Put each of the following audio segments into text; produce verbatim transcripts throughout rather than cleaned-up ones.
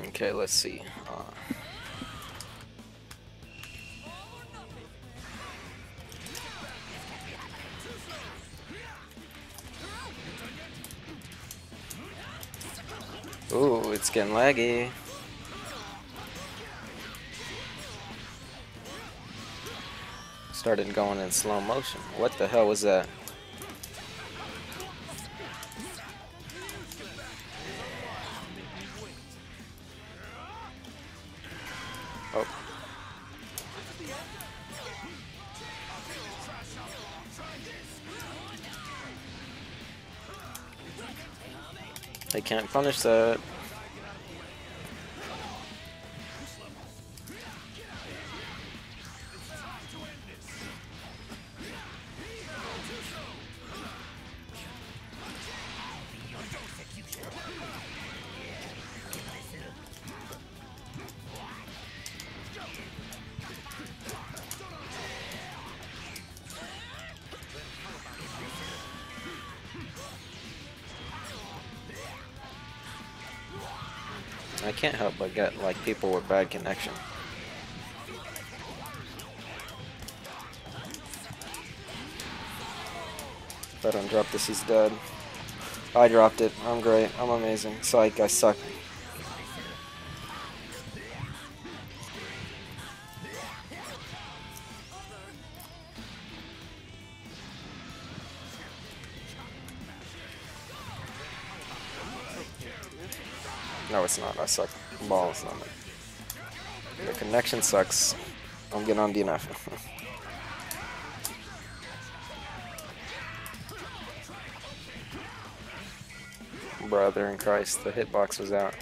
Okay, let's see. Uh, ooh, it's getting laggy. Started going in slow motion. What the hell was that? Oh. They can't punish that. I can't help but get like people with bad connection. If I don't drop this, he's dead. I dropped it. I'm great. I'm amazing. Psych, I suck. No, it's not. I suck. Ball is not. The connection sucks. I'm getting on D N F. Brother in Christ, the hitbox was out.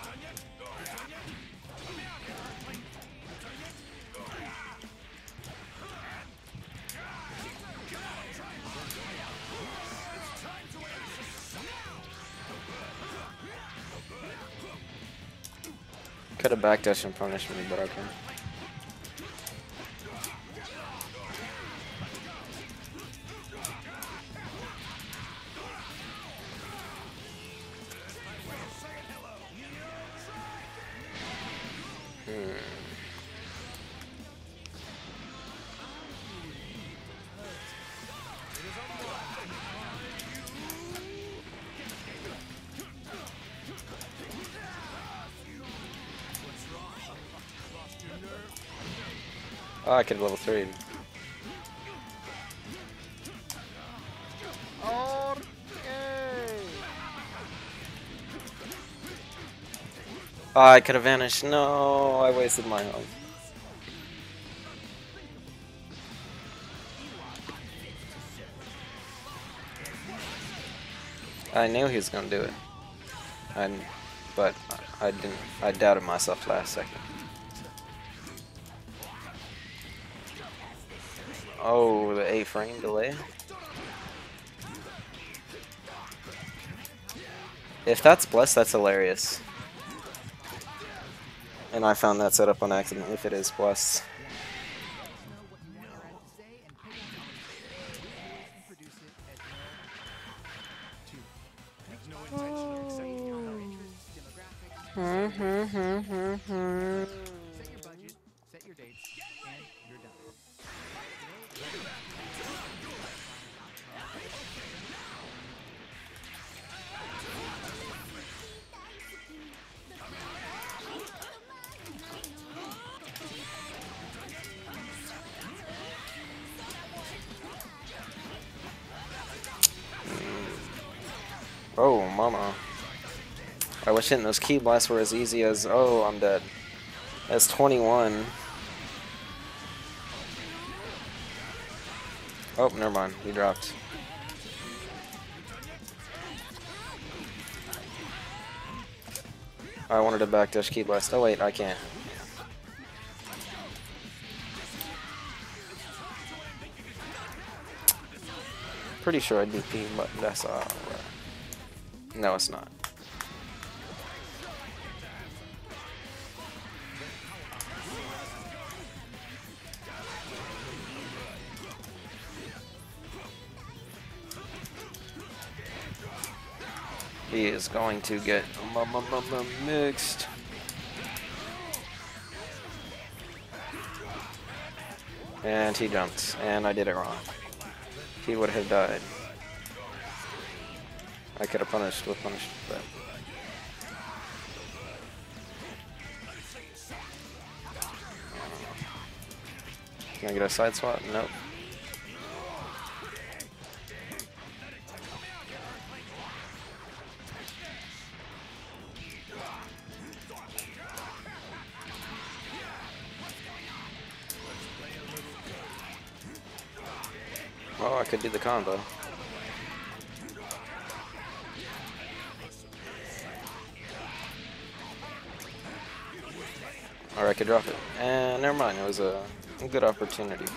Could have backdashed and punished me, but okay. Hmm. Oh, I could level three. Oh, I could have vanished. No, I wasted my home. I knew he was gonna do it, I, but I didn't. I doubted myself last second. Oh, the eight frame delay. If that's blessed, that's hilarious. And I found that setup on accident. If it is blessed. Hmm, hmm, hmm, hmm, hmm. Set your budget, set your dates, and you're done. Oh, mama. I wish hitting those key blasts were as easy as, oh, I'm dead. That's twenty-one. Oh, never mind. He dropped. I wanted to backdash key blast. Oh, wait, I can't. Pretty sure I D P, but that's uh no, it's not. He is going to get mixed. And he jumped, and I did it wrong. He would have died. I could have punished with punished, but... Can I get a side swat? Nope. Oh, I could do the combo. Or I could drop it. And never mind, it was a, a good opportunity.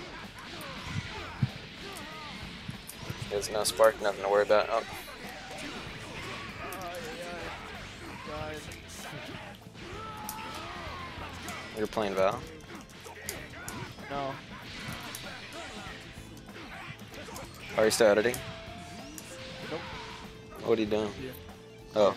There's no spark, nothing to worry about. Oh. You're playing Val? No. Are you still editing? Nope. What are you doing? Yeah. Oh.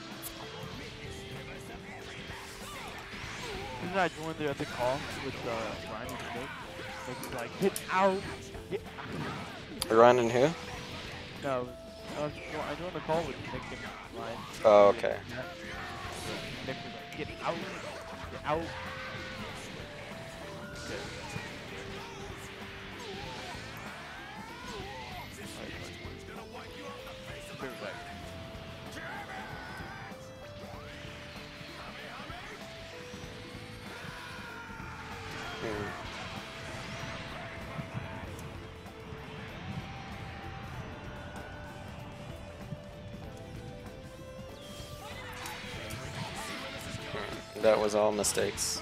Didn't I join the other call with uh, Ryan and Nick? Nick was like, get out! Get Ryan and who? No, I, was, I joined the call with Nick and Ryan. Oh, okay. Nick was like, get out! Get out! Okay. That was all mistakes.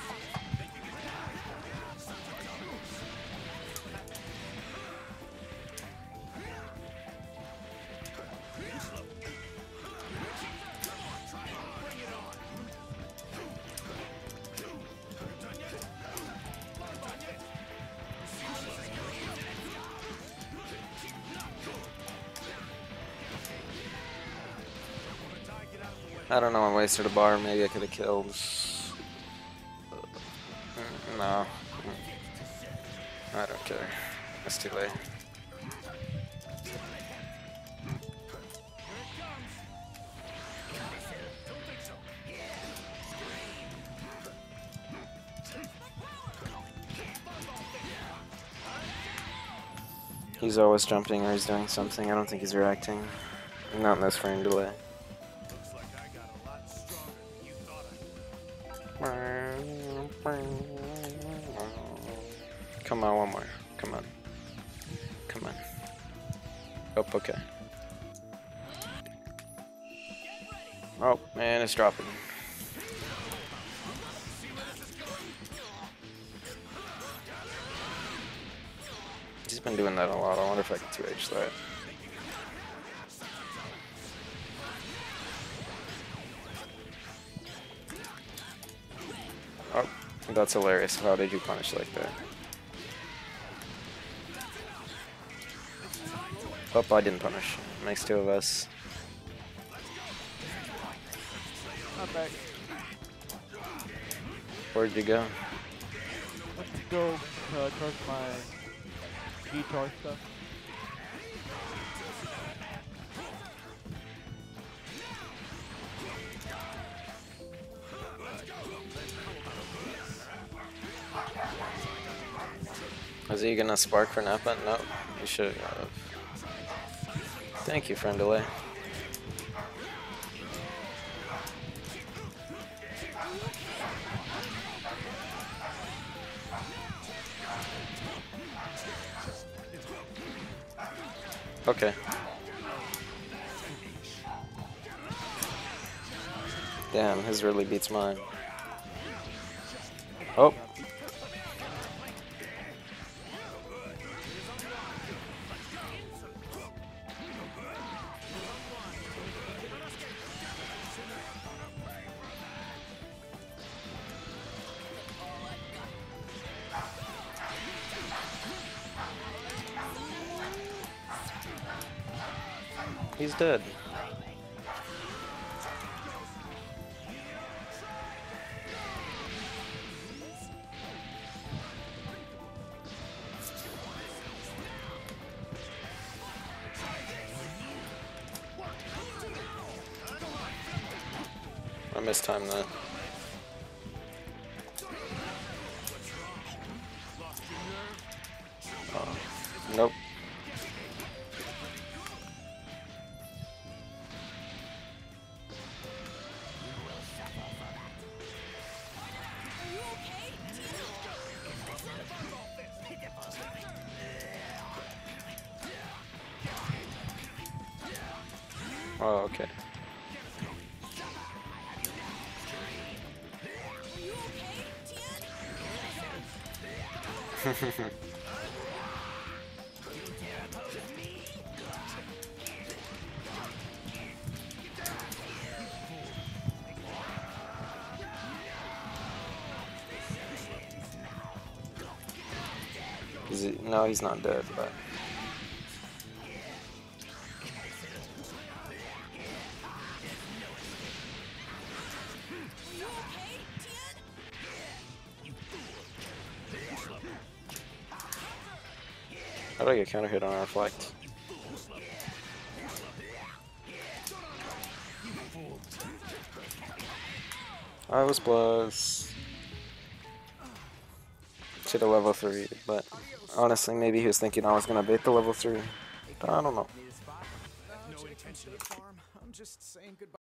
I don't know, I wasted a bar, maybe I could have killed. No. I don't care. It's too late. He's always jumping or he's doing something. I don't think he's reacting. Not in this frame delay. Come on, one more. Come on. Come on. Oh, okay. Oh, man, it's dropping. He's been doing that a lot. I wonder if I can two H that. Oh, that's hilarious. How did you punish like that? Oh, I didn't punish. Makes two of us. I'm back. Where'd you go? Went to go uh, charge my guitar stuff. Was he gonna spark for Nappa? No, you should have. Thank you, friend delay. Okay. Damn, his really beats mine. Oh. He's dead. mistimed that. Oh, nope. Oh, okay. Is he, no, he's not dead, but... How do I get counter hit on reflect? I was plus to the level three, but honestly, maybe he was thinking I was gonna bait the level three. I don't know. No intention of harm. I'm just saying goodbye.